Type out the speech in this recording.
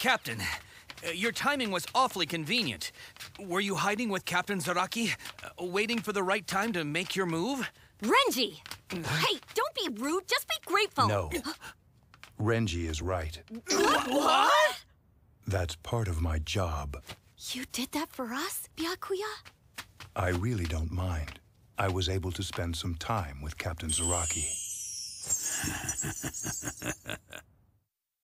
Captain, your timing was awfully convenient. Were you hiding with Captain Zaraki, waiting for the right time to make your move? Renji! Hey, don't be rude, just be grateful. No. Renji is right. What? That's part of my job. You did that for us, Byakuya? I really don't mind. I was able to spend some time with Captain Zaraki.